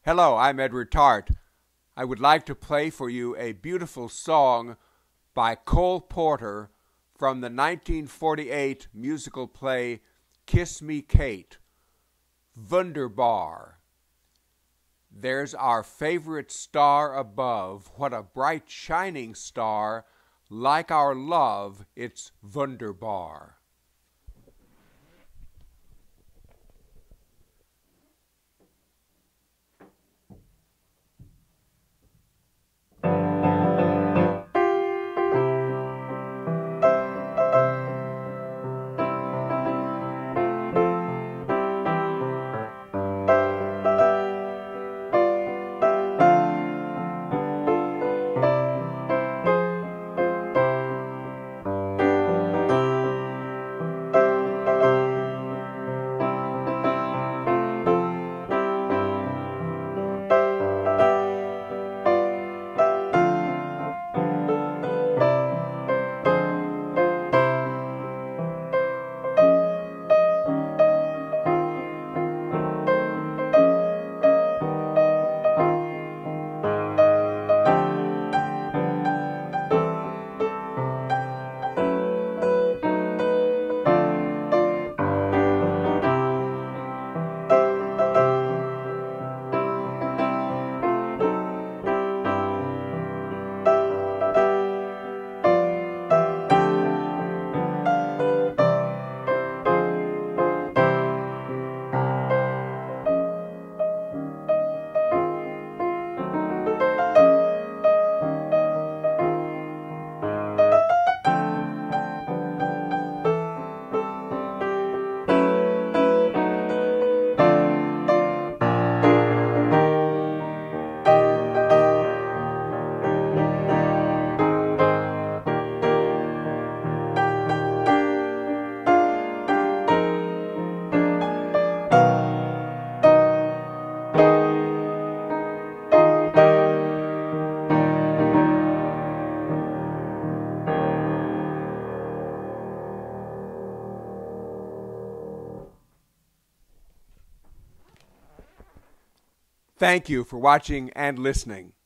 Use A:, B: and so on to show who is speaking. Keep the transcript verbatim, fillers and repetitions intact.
A: Hello, I'm Edward Tarte. I would like to play for you a beautiful song by Cole Porter from the nineteen forty-eight musical play Kiss Me Kate. Wunderbar. There's our favorite star above. What a bright shining star. Like our love, it's wunderbar. Thank you for watching and listening.